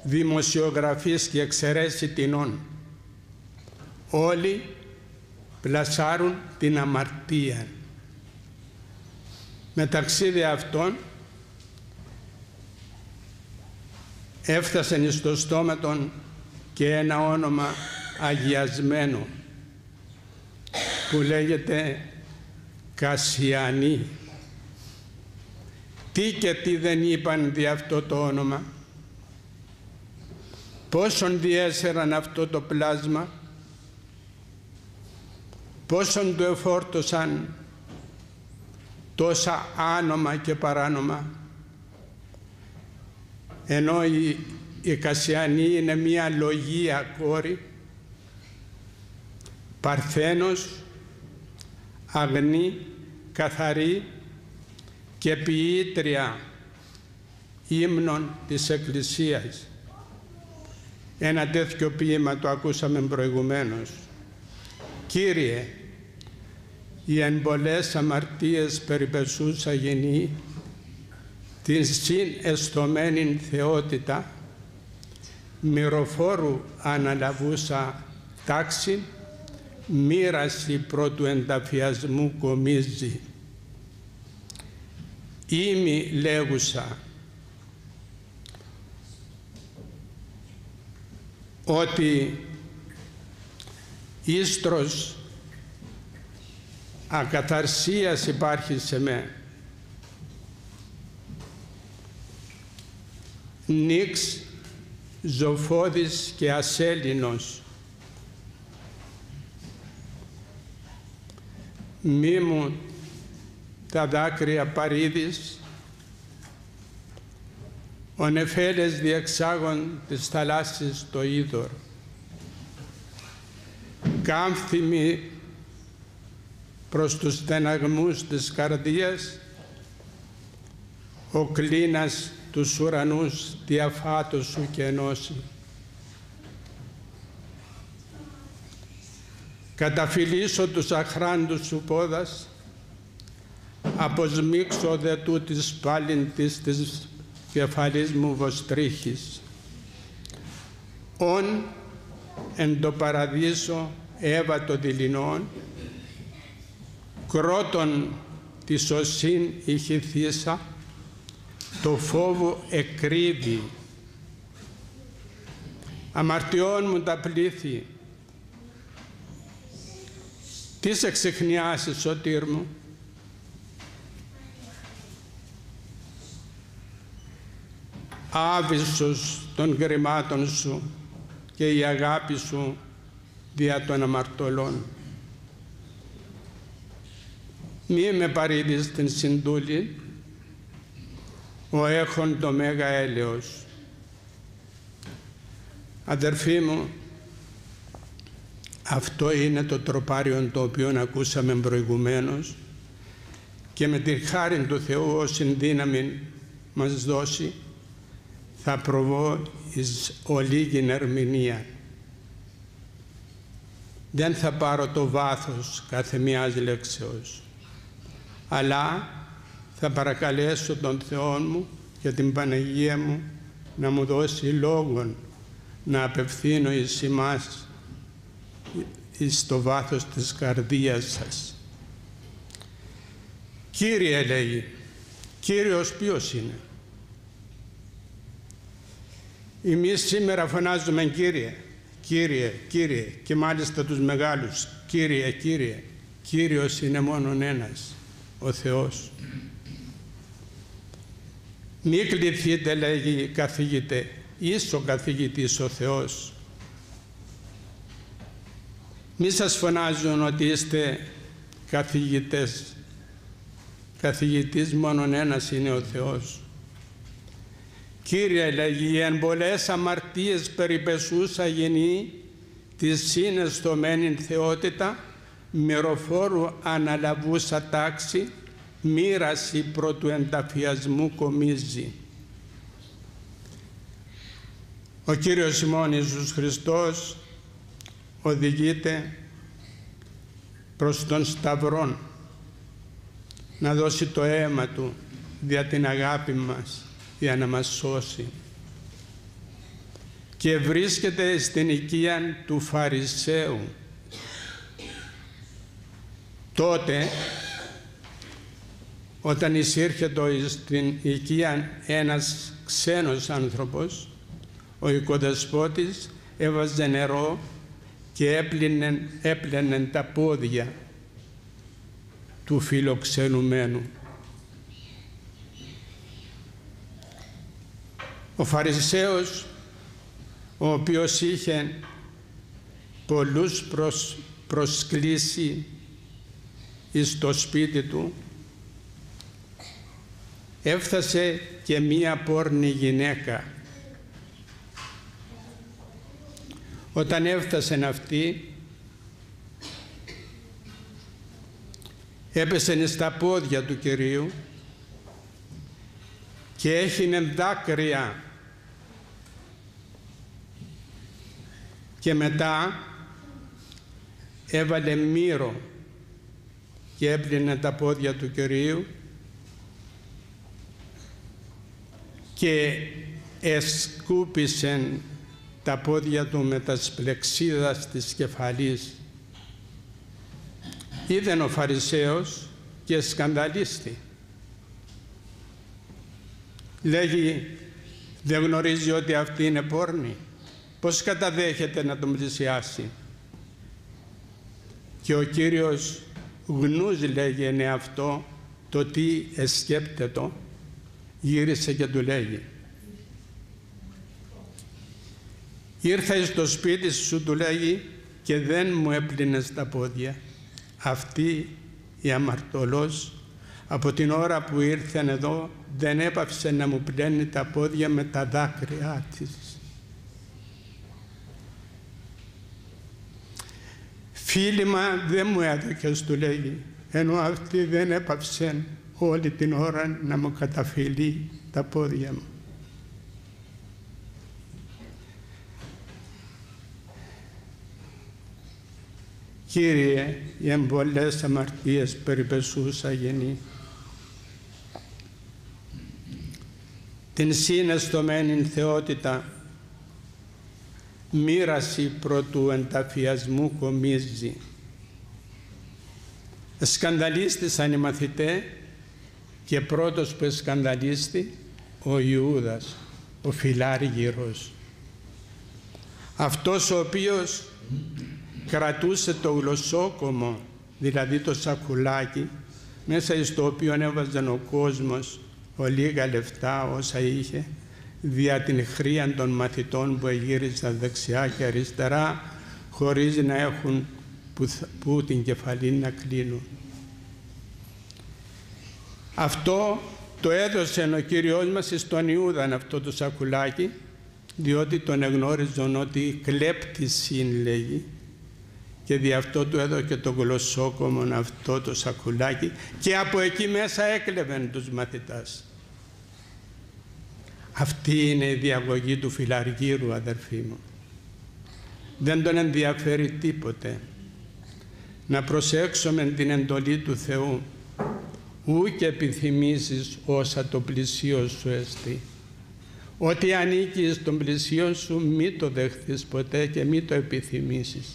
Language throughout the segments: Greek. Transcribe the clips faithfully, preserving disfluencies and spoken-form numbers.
δημοσιογραφείς και εξαιρέσει τεινών. Όλοι πλασάρουν την αμαρτία. Μεταξύ δε αυτών έφτασε στο στόμα των και ένα όνομα αγιασμένο που λέγεται Κασιανή. Τι και τι δεν είπαν δι' αυτό το όνομα, πόσον διέσαιραν αυτό το πλάσμα, πόσον του εφόρτωσαν τόσα άνομα και παράνομα, ενώ η, η Κασιανή είναι μία λογία κόρη, παρθένος, αγνή, καθαρή και ποιήτρια ύμνων της Εκκλησίας. Ένα τέτοιο ποίημα το ακούσαμε προηγουμένως. Κύριε, οι εν πολλές αμαρτίες περιπεσούσα γενή, την συν εστωμένην θεότητα, μυροφόρου αναλαβούσα τάξη, μοίραση πρώτου ενταφιασμού κομίζει. Ήμι λέγουσα ότι ίστρος ακαθαρσίας υπάρχει σε με. Νίξ, ζωφώδης και ασέλινος. Μη μου τα δάκρυα παρήδης, ο νεφέλες διεξάγων της θαλάσσης το είδωρ. Κάμφθημη προς τους στεναγμούς της καρδίας, ο κλίνας τους ουρανούς διαφάτος σου και ενώσει. Καταφυλίσω τους αχράντους σου πόδας, αποσμίξω δε τούτης πάλιν της της κεφαλής μου βοστρίχης. Ον εν το παραδείσο έβα το δειλινόν, κρότον τη σωσήν ηχηθήσα, το φόβο εκρύβει. Αμαρτιών μου τα πλήθη, τι σε ξεχνιάσει, σωτήρ μου. Άβυσσος των γκριμάτων σου και η αγάπη σου δια των αμαρτωλών. Μη με παρήδεις την συντούλη, ο έχων το μέγα έλεος. Αδερφοί μου, αυτό είναι το τροπάριο το οποίο ακούσαμε προηγουμένως και με τη χάρη του Θεού όσην δύναμη μας δώσει θα προβώ εις ολίγην ερμηνεία. Δεν θα πάρω το βάθος κάθε μιας λέξεως, αλλά θα παρακαλέσω τον Θεό μου και την Παναγία μου να μου δώσει λόγον να απευθύνω εις εμάς, εις το βάθος της καρδίας σας. Κύριε, λέει, Κύριος ποιος είναι? Εμείς σήμερα φωνάζουμε Κύριε, Κύριε, Κύριε και μάλιστα τους μεγάλους, Κύριε, Κύριε. Κύριος είναι μόνον ένας, ο Θεός. Μη κληθείτε, λέγει, καθηγητέ, ίσο καθηγητής ο Θεός. Μη σας φωνάζουν ότι είστε καθηγητές. Καθηγητής μόνον ένας είναι ο Θεός. Κύριε, λέγει, εν πολλές αμαρτίες περιπεσούσα γενή, τη συναισθωμένη θεότητα, μυροφόρου αναλαβούσα τάξη, μοίραση πρώτου ενταφιασμού κομίζει. Ο Κύριος ημών Ιησούς Χριστός οδηγείται προς τον Σταυρόν να δώσει το αίμα Του δια την αγάπη μας, για να μας σώσει. και βρίσκεται στην οικία του Φαρισαίου. Τότε, όταν εισήρχεται στην οικία ένας ξένος άνθρωπος, ο οικοδεσπότης έβαζε νερό και έπλυνε, έπλαινε τα πόδια του φιλοξενουμένου. Ο Φαρισαίος, ο οποίος είχε πολλούς προσ, προσκλήσει στο σπίτι του, έφτασε και μία πόρνη γυναίκα. Όταν έφτασε αυτή, έπεσε στα πόδια του Κυρίου και έχινε δάκρυα, και μετά έβαλε μύρο και έπλυνε τα πόδια του Κυρίου και εσκούπισε τα πόδια του με τα σπλεξίδα της κεφαλής. Είδεν ο Φαρισαίος και σκανδαλίστη. Λέγει, δεν γνωρίζει ότι αυτή είναι πόρνη? Πώς καταδέχεται να τον πλησιάσει? Και ο Κύριος γνούς, λέγει, είναι αυτό το τι εσκέπτεται, γύρισε και του λέγει, ήρθα στο σπίτι σου, του λέγει, και δεν μου έπλυνες τα πόδια. Αυτή η αμαρτωλός από την ώρα που ήρθε εδώ δεν έπαυσε να μου πλένει τα πόδια με τα δάκρυά της. Φίλημα δεν μου έδωκες, του λέγει, ενώ αυτή δεν έπαυσε όλη την ώρα να μου καταφυλεί τα πόδια μου. Κύριε, οι εμπολές αμαρτίες περιπεσούσα γενή, την συναισθωμένη θεότητα μοίραση προτού ενταφιασμού κομίζει. Σκανδαλίστησαν οι μαθητές και πρώτος που σκανδαλίστη ο Ιούδας, ο φιλάργυρος. Αυτός ο οποίος κρατούσε το γλωσσόκομο, δηλαδή το σακουλάκι, μέσα στο οποίο έβαζε ο κόσμος ο λίγα λεφτά όσα είχε, δια την χρία των μαθητών που εγύρισαν δεξιά και αριστερά, χωρίς να έχουν που, που την κεφαλή να κλείνουν. Αυτό το έδωσε ο Κύριος μας στον Ιούδαν, αυτό το σακουλάκι, διότι τον εγνώριζαν ότι κλέπτης είναι, λέγει, και δι' αυτό του έδωκε το γλωσσόκομον αυτό το σακουλάκι και από εκεί μέσα έκλεβεν τους μαθητάς. Αυτή είναι η διαγωγή του φιλαργύρου, αδερφοί μου. Δεν τον ενδιαφέρει τίποτε. Να προσέξουμε την εντολή του Θεού. Ούκ επιθυμήσεις όσα το πλησίο σου εστί. Ό,τι ανήκει στον πλησίο σου μη το δεχθείς ποτέ και μη το επιθυμήσεις.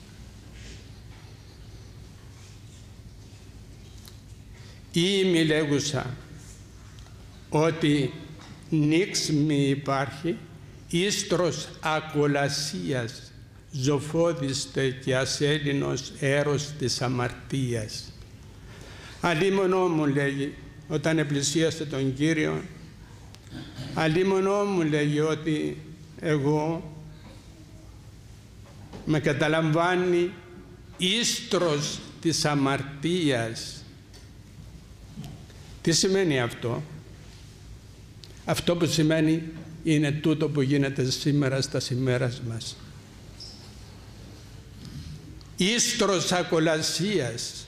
Ή μη λέγουσα ότι νίξ μη υπάρχει, ίστρος ακολασίας, ζωφώδιστε και ασέλινος έρος της αμαρτίας. Αλίμονό μου, λέγει, όταν επλησίασε τον Κύριο, αλίμονό μου, λέγει, ότι εγώ με καταλαμβάνει ίστρος της αμαρτίας. Τι σημαίνει αυτό? Αυτό που σημαίνει είναι τούτο που γίνεται σήμερα στα σημέρας μας. Ίστρος ακολασίας.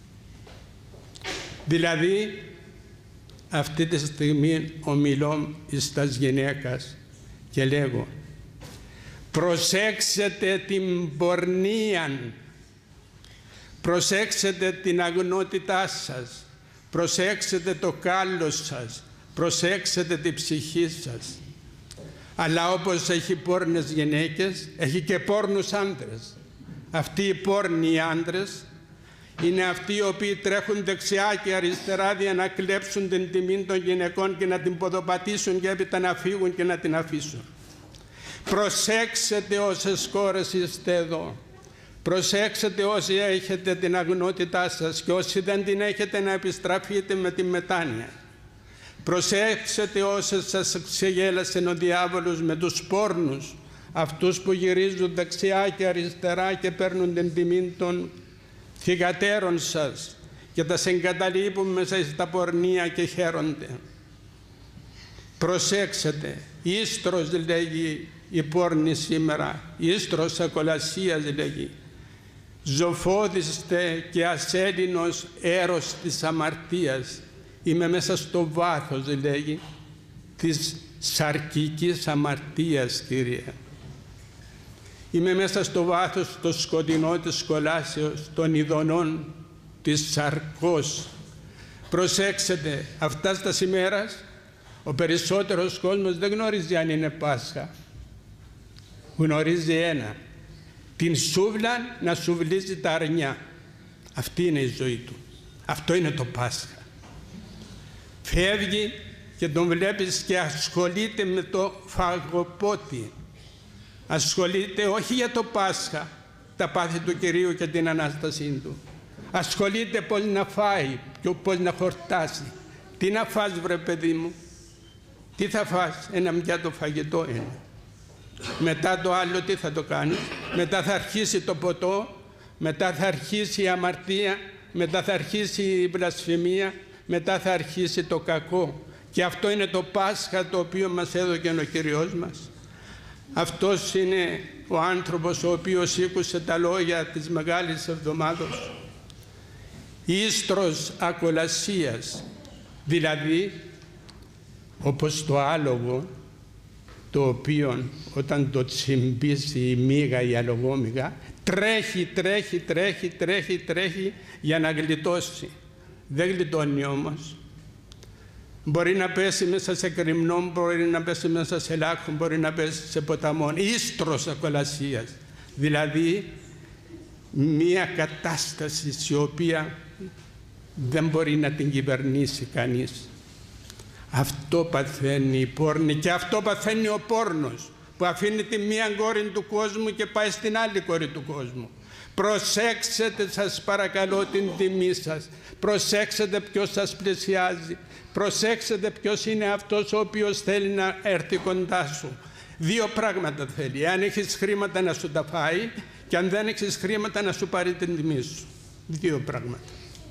Δηλαδή, αυτή τη στιγμή ομιλώ εις τας γυναίκας και λέγω, προσέξετε την πορνείαν, προσέξετε την αγνότητά σας, προσέξετε το κάλος σας, προσέξετε την ψυχή σας. Αλλά όπως έχει πόρνες γυναίκες, έχει και πόρνους άντρες. Αυτοί οι πόρνοι άντρες είναι αυτοί οι οποίοι τρέχουν δεξιά και αριστερά για να κλέψουν την τιμή των γυναικών και να την ποδοπατήσουν και έπειτα να φύγουν και να την αφήσουν. Προσέξτε όσες κόρες είστε εδώ. Προσέξτε όσοι έχετε την αγνότητά σας και όσοι δεν την έχετε να επιστραφείτε με τη μετάνοια. Προσέξτε όσες σας ξεγέλασε ο διάβολος με τους πόρνους, αυτούς που γυρίζουν δεξιά και αριστερά και παίρνουν την τιμή των θυγατέρων σας και τα συγκαταλείπουν μέσα στα πορνεία και χαίρονται. Προσέξτε, ίστρος λέγει η πόρνη σήμερα, ίστρος ακολασίας λέγει. Ζωφώδηστε και ασέλινος έρος της αμαρτίας. Είμαι μέσα στο βάθος, λέγει, της σαρκικής αμαρτίας, Κύριε. Είμαι μέσα στο βάθος, το σκοτεινό της κολάσεως, των ειδονών της σαρκός. Προσέξτε, αυτά στα σημέρας, ο περισσότερος κόσμος δεν γνωρίζει αν είναι Πάσχα. Γνωρίζει ένα, την σούβλα να σουβλίζει τα αρνιά. Αυτή είναι η ζωή του. Αυτό είναι το Πάσχα. Φεύγει και τον βλέπεις και ασχολείται με το φαγοπότη. Ασχολείται όχι για το Πάσχα, τα πάθη του Κυρίου και την Ανάστασή Του. Ασχολείται πώς να φάει και πώς να χορτάσει. Τι να φας, βρε παιδί μου? Τι θα φας? Ένα πιάτο φαγητό είναι. Μετά το άλλο τι θα το κάνεις? Μετά θα αρχίσει το ποτό, μετά θα αρχίσει η αμαρτία, μετά θα αρχίσει η βλασφημία, μετά θα αρχίσει το κακό. Και αυτό είναι το Πάσχα το οποίο μας έδωκε ο Κύριος μας. Αυτός είναι ο άνθρωπος ο οποίος ήκουσε τα λόγια της Μεγάλης Εβδομάδος. Ίστρος ακολασίας, δηλαδή όπως το άλογο, το οποίο όταν το τσιμπήσει η μύγα, η αλογόμυγα, τρέχει, τρέχει, τρέχει, τρέχει, τρέχει για να γλιτώσει. Δεν γλιτώνει όμως. Μπορεί να πέσει μέσα σε κρυμνό, μπορεί να πέσει μέσα σε λάκκο, μπορεί να πέσει σε ποταμό. Ίστρος ακολασίας, δηλαδή μία κατάσταση η οποία δεν μπορεί να την κυβερνήσει κανείς. Αυτό παθαίνει η πόρνη και αυτό παθαίνει ο πόρνος που αφήνει τη μία κόρη του κόσμου και πάει στην άλλη κόρη του κόσμου. Προσέξτε, σας παρακαλώ, την τιμή σας. Προσέξτε ποιος σας πλησιάζει. Προσέξτε ποιος είναι αυτός ο οποίος θέλει να έρθει κοντά σου. Δύο πράγματα θέλει. Αν έχεις χρήματα να σου τα φάει και αν δεν έχεις χρήματα να σου πάρει την τιμή σου. Δύο πράγματα.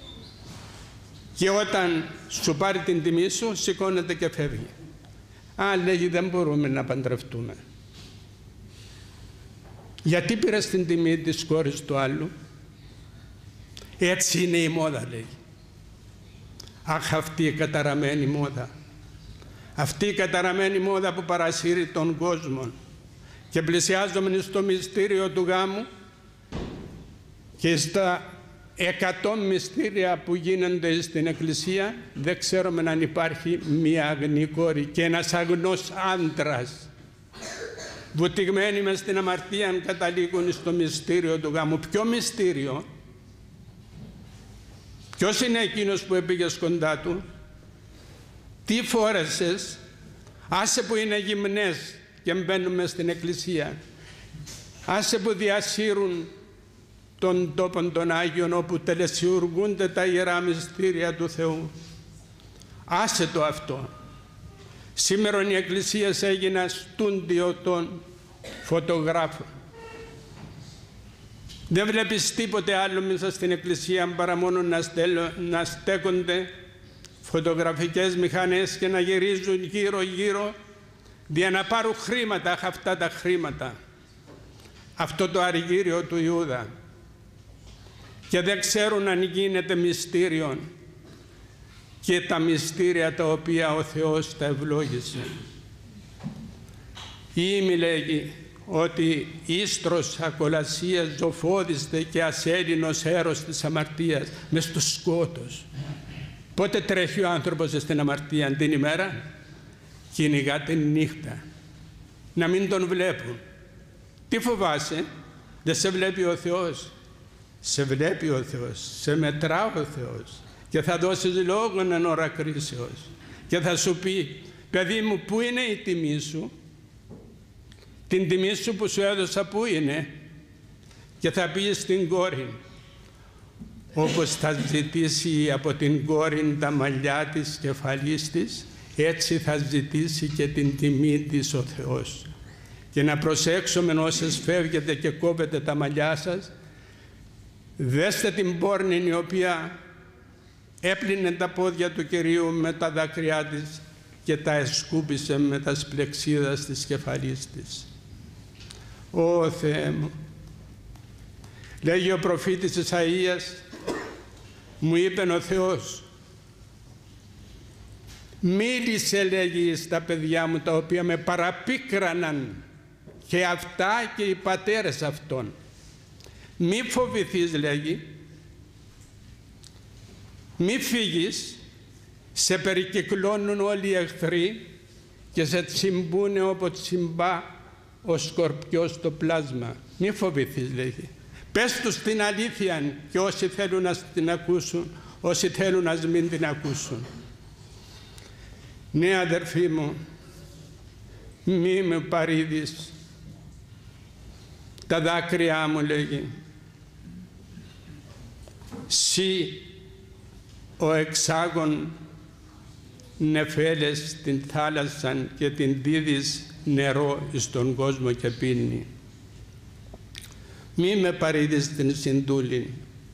Και όταν σου πάρει την τιμή σου, σηκώνεται και φεύγει. Α, λέγει, δεν μπορούμε να παντρευτούμε. Γιατί πήρες την τιμή της κόρης του άλλου? Έτσι είναι η μόδα, λέει. Αχ, αυτή η καταραμένη μόδα. Αυτή η καταραμένη μόδα που παρασύρει τον κόσμο. Και πλησιάζομαι στο μυστήριο του γάμου και στα εκατό μυστήρια που γίνονται στην Εκκλησία, δεν ξέρουμε αν υπάρχει μία αγνή κόρη και ένας αγνός άντρας. Βουτυγμένοι μες στην αμαρτία καταλήγουν στο μυστήριο του γάμου. Ποιο μυστήριο? Ποιος είναι εκείνος που έπηγες κοντά του? Τι φόρεσες? Άσε που είναι γυμνές και μπαίνουμε στην Εκκλησία. Άσε που διασύρουν των τόπων των Άγιων όπου τελεσιουργούνται τα ιερά μυστήρια του Θεού. Άσε το αυτό. Σήμερα η Εκκλησία έγινε στούντιο των φωτογράφων. Δεν βλέπεις τίποτε άλλο μέσα στην Εκκλησία παρά μόνο να, στέλω, να στέκονται φωτογραφικές μηχανές και να γυρίζουν γύρω-γύρω για να πάρουν χρήματα, αυτά τα χρήματα. Αυτό το αργύριο του Ιούδα. Και δεν ξέρουν αν γίνεται μυστήριον και τα μυστήρια τα οποία ο Θεός τα ευλόγησε. Ή λέγει ότι ίστρος ακολασίας ζωφώδηστε και ασέλινος έρος της αμαρτίας μες στο σκότος. Πότε τρέχει ο άνθρωπος στην αμαρτία? Την ημέρα? Κυνηγά την νύχτα. να μην τον βλέπουν. Τι φοβάσαι? Δεν σε βλέπει ο Θεός. Σε βλέπει ο Θεός, σε μετρά ο Θεός και θα δώσεις λόγον εν ώρα κρίσεως και θα σου πει, παιδί μου, πού είναι η τιμή σου? Την τιμή σου που σου έδωσα πού είναι? Και θα πει στην κόρη, όπως θα ζητήσει από την κόρη τα μαλλιά της κεφαλής της, έτσι θα ζητήσει και την τιμή της ο Θεός. Και να προσέξουμε όσες φεύγετε και κόβετε τα μαλλιά σας, δέστε την πόρνη η οποία έπλυνε τα πόδια του Κυρίου με τα δάκρυά της και τα εσκούπισε με τα σπλεξίδα της κεφαλής της. Ω Θεέ μου, λέγει ο προφήτης Ισαΐας, μου είπε ο Θεός, μίλησε, λέγει, στα παιδιά μου τα οποία με παραπίκραναν και αυτά και οι πατέρες αυτών. Μη φοβηθείς, λέγει, μη φύγεις, σε περικυκλώνουν όλοι οι εχθροί και σε τσιμπούνε όπως τσιμπά ο σκορπιός στο πλάσμα. Μη φοβηθείς, λέγει. Πες τους την αλήθεια και όσοι θέλουν να την ακούσουν, όσοι θέλουν να μην την ακούσουν. Ναι, αδερφοί μου, μη με παρήδεις τα δάκρυά μου, λέγει. Συ ο εξάγων νεφέλες στην θάλασσα και την δίδεις νερό στον κόσμο και πίνει. Μη με παρήδεις την συντούλη.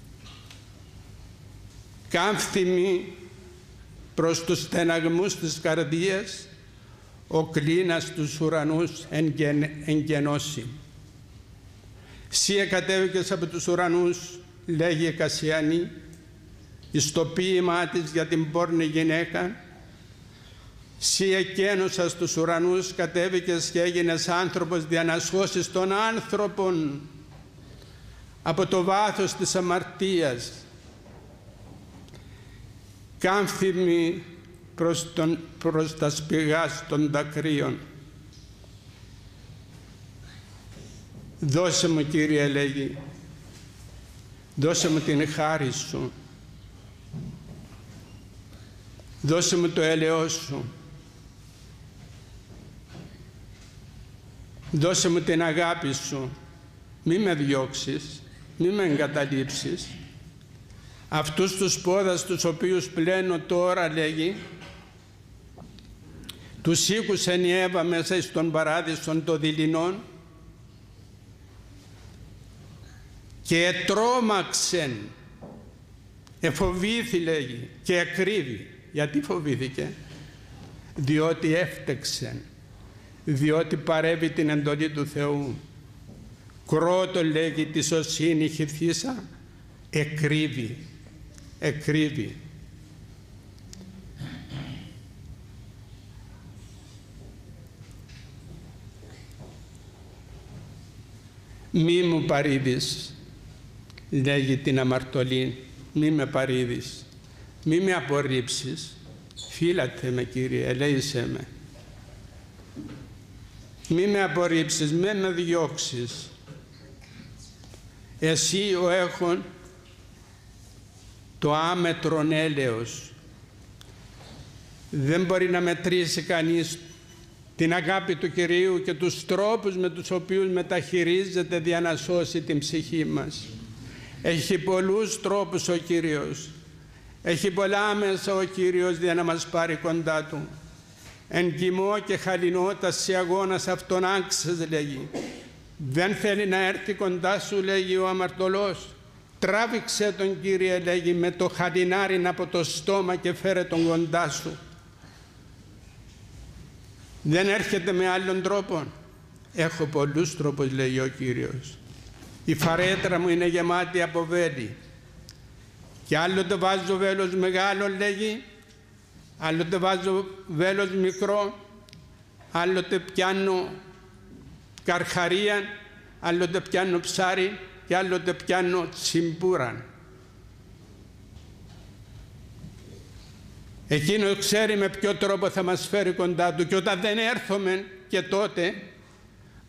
Κάμφθημη προς τους στεναγμούς της καρδίας, ο κλίνας τους ουρανούς εγγενώσει. Συ εκατέβηκες από τους ουρανούς, λέγει η Κασιανή, εις το ποίημά της για την πόρνη γυναίκα. Συ εκένωσας στους ουρανούς, κατέβηκες και έγινες άνθρωπος για να σώσεις τον άνθρωπον από το βάθος της αμαρτίας. Κάμφθημη προς, τον, προς τα σπηγάς των δακρύων. Δώσε μου, Κύριε, λέγει, δώσε μου την χάρη σου. Δώσε μου το έλεος σου. Δώσε μου την αγάπη σου. Μη με διώξεις, μη με εγκαταλείψεις. Αυτούς τους πόδας τους οποίους πλένω τώρα, λέγει, τους σήκουσεν η Εύα μέσα στον παράδεισον των δειλινών και ετρώμαξεν, εφοβήθη, λέγει, και εκρύβει. Γιατί φοβήθηκε? Διότι έφτεξε, διότι παρέβη την εντολή του Θεού. Κρότο, λέγει, τη σωσύνη χυθήσα, εκρύβει, εκρύβει. Μη μου παρήδεις, λέγει την αμαρτωλή, μη με παρήδεις, μη με απορρίψεις, φύλατε με, Κύριε, ελέησέ με. Μη με απορρίψεις, μη με διώξεις. Εσύ ο έχων το άμετρον έλεος. Δεν μπορεί να μετρήσει κανείς την αγάπη του Κυρίου και τους τρόπους με τους οποίους μεταχειρίζεται για να σώσει την ψυχή μας. Έχει πολλούς τρόπους ο Κύριος. Έχει πολλά μέσα ο Κύριος για να μας πάρει κοντά Του. Εν κοιμό και χαλινότας σε αγώνας αυτόν άξες, λέγει. Δεν θέλει να έρθει κοντά σου, λέγει ο αμαρτωλός. Τράβηξε τον, Κύριε, λέγει, με το χαλινάρι από το στόμα και φέρε τον κοντά σου. Δεν έρχεται με άλλον τρόπο. Έχω πολλούς τρόπους, λέει ο Κύριος. Η φαρέτρα μου είναι γεμάτη από βέλη. Και άλλοτε βάζω βέλος μεγάλο, λέγει, άλλοτε βάζω βέλος μικρό, άλλοτε πιάνω καρχαρία, άλλοτε πιάνω ψάρι και άλλοτε πιάνω τσιμπούραν. Εκείνο ξέρει με ποιο τρόπο θα μας φέρει κοντά Του και όταν δεν έρθουμε και τότε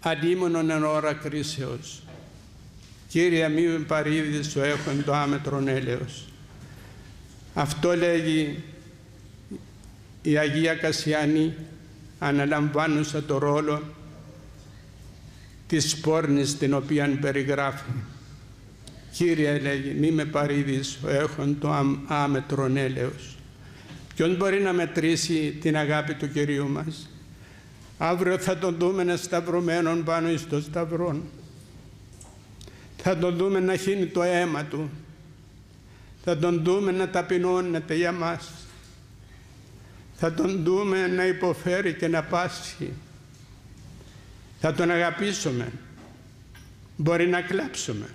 αλίμονον εν ώρα κρίσεως. Κύριε, μη με παρήδεις σου έχων το άμετρον έλεος. Αυτό λέγει η Αγία Κασιανή, αναλαμβάνουσα το ρόλο της πόρνης την οποία περιγράφει. Κύριε, λέγει, μη με παρήδεις σου έχων το άμετρον έλεος. Ποιον μπορεί να μετρήσει την αγάπη του Κυρίου μας? Αύριο θα τον δούμε σταυρωμένον πάνω στο σταυρόν. Θα τον δούμε να χύνει το αίμα του. Θα τον δούμε να ταπεινώνεται για μας. Θα τον δούμε να υποφέρει και να πάσχει. Θα τον αγαπήσουμε. Μπορεί να κλάψουμε.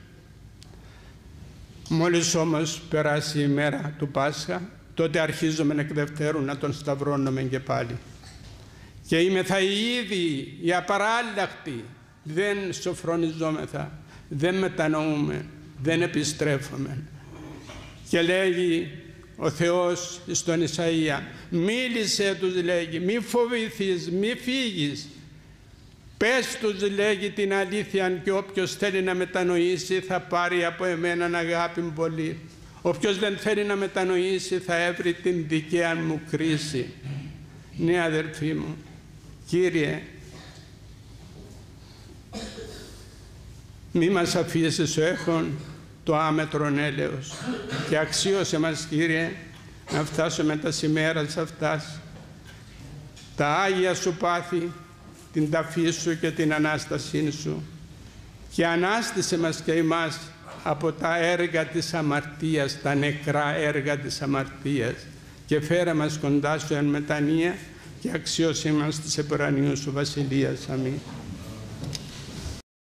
Μόλις όμως περάσει η μέρα του Πάσχα, τότε αρχίζουμε εκ δευτέρου να τον σταυρώνουμε και πάλι. Και είμαι θα οι ίδιοι, οι απαράλλαχτοι, δεν σοφρονιζόμεθα, δεν μετανοούμε, δεν επιστρέφουμε. Και λέγει ο Θεός στον Ισαΐα, μίλησε τους, λέγει, μη φοβηθείς, μη φύγεις. Πες τους, λέγει, την αλήθεια, και όποιος θέλει να μετανοήσει θα πάρει από εμένα αγάπη πολύ. Όποιος δεν θέλει να μετανοήσει θα έβρει την δικαία μου κρίση. Ναι, αδερφοί μου, Κύριε, μη μας αφήσεις σου έχων το άμετρον έλεος, και αξίωσε μας, Κύριε, να φτάσουμε τα σημέρας αυτάς, τα Άγια Σου πάθη, την ταφή Σου και την Ανάστασή Σου, και ανάστησε μας και εμάς από τα έργα της αμαρτίας, τα νεκρά έργα της αμαρτίας, και φέρε μας κοντά Σου εν μετανία, και αξίωσή μας της επουρανίου Σου βασιλείας. Αμήν.